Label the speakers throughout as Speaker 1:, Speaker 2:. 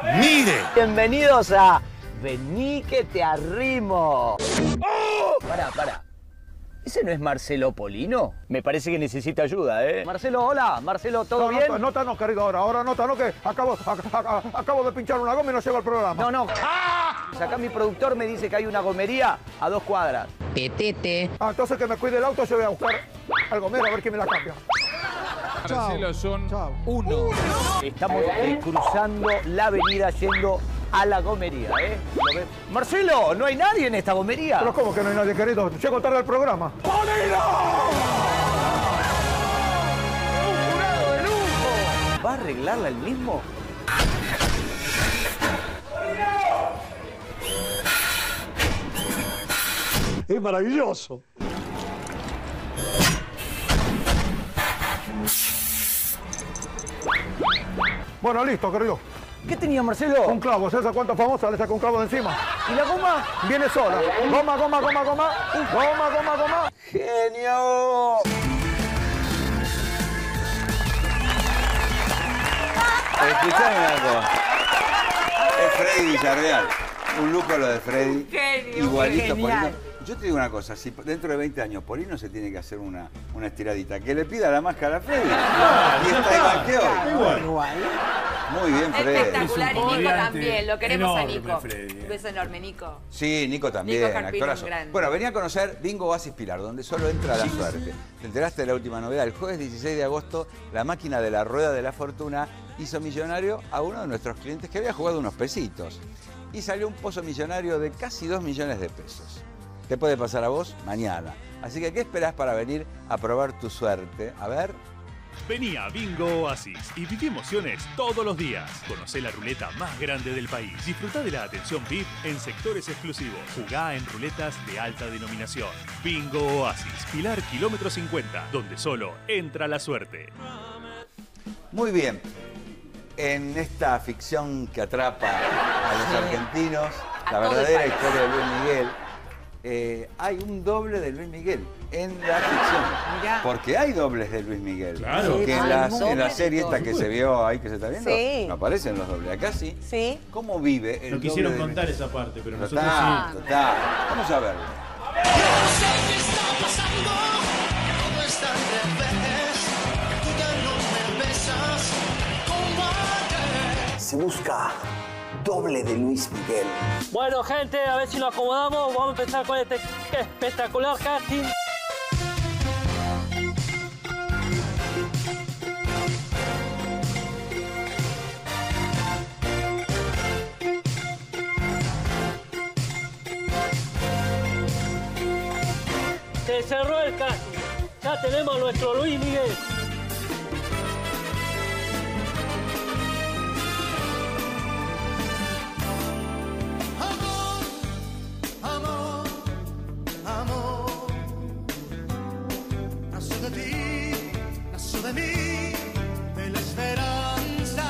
Speaker 1: mire.
Speaker 2: Bienvenidos a Vení que te arrimo. ¡Oh! Pará. ¿Ese no es Marcelo Polino? Me parece que necesita ayuda, ¿eh? Marcelo, hola. Marcelo, ¿todo bien?
Speaker 3: No, querido, ahora no, que acabo de pinchar una goma y no llego al programa.
Speaker 2: No. ¡Ah! Acá mi productor me dice que hay una gomería a 2 cuadras.
Speaker 4: Petete.
Speaker 3: Entonces que me cuide el auto, yo voy a buscar al gomero a ver quién me la cambia.
Speaker 5: Marcelo, son 1.
Speaker 2: Estamos cruzando la avenida yendo a la gomería, ¿eh? Marcelo, ¿no hay nadie en esta gomería?
Speaker 3: Pero ¿cómo que no hay nadie, querido? Llego tarde al programa. ¡Polino!
Speaker 2: ¡Un jurado de lujo! ¿Va a arreglarla el mismo?
Speaker 3: Es maravilloso. Bueno, listo, querido.
Speaker 2: ¿Qué tenía Marcelo?
Speaker 3: Un clavo, ¿sabes a cuánto famosa le saca un clavo de encima?
Speaker 2: ¿Y la goma?
Speaker 3: Viene sola. Goma. Goma.
Speaker 2: ¡Genio!
Speaker 1: Escuchame una cosa. Es Freddy Villarreal. Un lujo lo de Freddy.
Speaker 4: Genio.
Speaker 1: Igualito,
Speaker 4: Genial.
Speaker 1: Polino. Yo te digo una cosa, si dentro de 20 años Polino se tiene que hacer una estiradita, que le pida la máscara a Freddy. Y está igual que hoy.
Speaker 4: Igual.
Speaker 1: Muy bien, Freddy.
Speaker 4: Espectacular. Y Nico también. Lo queremos a
Speaker 5: Enorme,
Speaker 4: Nico.
Speaker 5: Freddy.
Speaker 4: Un beso enorme, Nico.
Speaker 1: Sí, Nico también,
Speaker 4: Nico Carpino,
Speaker 1: actorazo.
Speaker 4: un grande.
Speaker 1: Bueno, venía a conocer Bingo Oasis Pilar, donde solo entra la suerte. ¿Te enteraste de la última novedad? El jueves 16 de agosto, la máquina de la Rueda de la Fortuna hizo millonario a uno de nuestros clientes que había jugado unos pesitos. Y salió un pozo millonario de casi 2 millones de pesos. Te puede pasar a vos mañana. Así que, ¿qué esperás para venir a probar tu suerte? A ver.
Speaker 6: Vení a Bingo Oasis y viví emociones todos los días. Conocé la ruleta más grande del país. Disfrutá de la atención VIP en sectores exclusivos. Jugá en ruletas de alta denominación. Bingo Oasis, Pilar Kilómetro 50, donde solo entra la suerte.
Speaker 1: Muy bien. En esta ficción que atrapa a los argentinos,
Speaker 4: A
Speaker 1: la
Speaker 4: todo el
Speaker 1: verdadera
Speaker 4: país.
Speaker 1: historia de Luis Miguel, hay un doble de Luis Miguel en la ficción.
Speaker 4: Mirá.
Speaker 1: Porque hay dobles de Luis Miguel.
Speaker 5: Claro.
Speaker 1: Que en la serie esta que se vio ahí, que se está viendo,
Speaker 7: Sí.
Speaker 1: no aparecen los dobles. Acá sí.
Speaker 7: Sí.
Speaker 1: ¿Cómo vive el
Speaker 5: No
Speaker 1: doble
Speaker 5: quisieron
Speaker 1: de Luis
Speaker 5: contar
Speaker 1: Miguel?
Speaker 5: esa parte, pero nosotros
Speaker 1: Total,
Speaker 5: sí.
Speaker 1: total. Vamos a verlo.
Speaker 8: Se busca doble de Luis Miguel.
Speaker 9: Bueno, gente, a ver si lo acomodamos. Vamos a empezar con este espectacular casting. Se cerró el casting. Ya tenemos a nuestro Luis Miguel.
Speaker 10: Nació de ti, nació de mí, de la esperanza.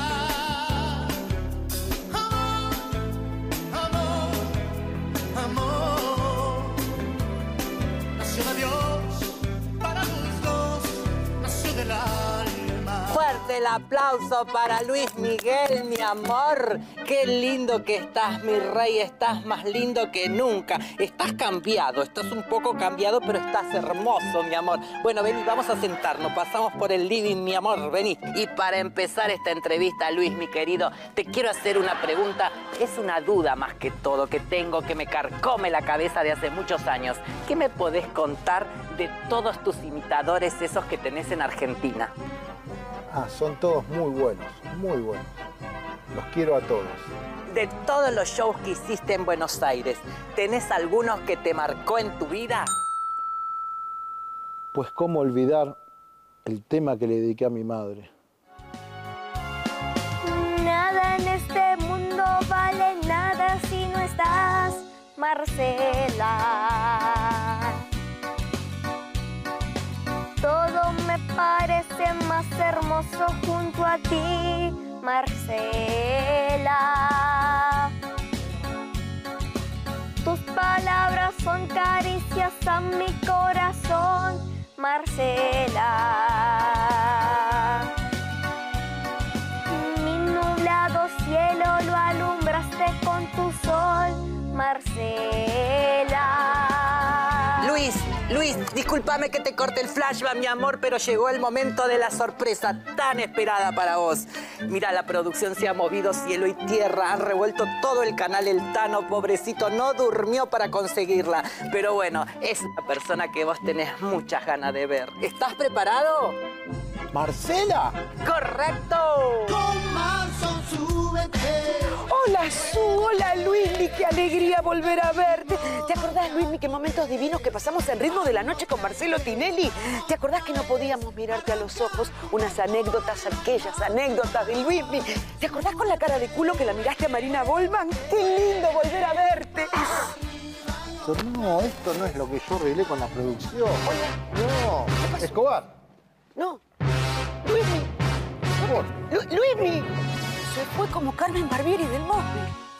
Speaker 10: Amor, nació de Dios para los dos, nació del alma.
Speaker 7: Fuerte el aplauso para Luis Miguel, mi amor. Qué lindo que estás, mi rey. Estás más lindo que nunca. Estás cambiado, estás un poco cambiado, pero estás hermoso, mi amor. Bueno, vení, vamos a sentarnos. Pasamos por el living, mi amor. Vení. Y para empezar esta entrevista, Luis, mi querido, te quiero hacer una pregunta. Es una duda más que todo que tengo, que me carcome la cabeza de hace muchos años. ¿Qué me podés contar de todos tus imitadores, esos que tenés en Argentina?
Speaker 3: Son todos muy buenos, muy buenos. Los quiero a todos.
Speaker 7: De todos los shows que hiciste en Buenos Aires, ¿tenés algunos que te marcó en tu vida?
Speaker 3: Pues cómo olvidar el tema que le dediqué a mi madre.
Speaker 11: Nada en este mundo vale nada si no estás, Marcela. Todo me parece más hermoso junto a ti, Marcela. Tus palabras son caricias a mi corazón, Marcela. Mi nublado cielo lo ha
Speaker 7: discúlpame que te corte el flashback, mi amor, pero llegó el momento de la sorpresa tan esperada para vos. Mira, la producción se ha movido cielo y tierra, han revuelto todo el canal. El Tano, pobrecito, no durmió para conseguirla. Pero bueno, es una persona que vos tenés muchas ganas de ver. ¿Estás preparado?
Speaker 3: ¿Marcela?
Speaker 7: ¡Correcto!
Speaker 10: Con Manson, súbete.
Speaker 12: Hola, Su, hola, Luismi, qué alegría volver a verte. ¿Te acordás, Luismi, qué momentos divinos que pasamos en Ritmo de la Noche con Marcelo Tinelli? ¿Te acordás que no podíamos mirarte a los ojos? Unas anécdotas, aquellas anécdotas de Luismi. ¿Te acordás con la cara de culo que la miraste a Marina Goldman? ¡Qué lindo volver a verte!
Speaker 3: No, esto no es lo que yo arreglé con la producción. No, Escobar.
Speaker 12: No, Luismi. Luismi. Se fue como Carmen Barbieri del Móvil.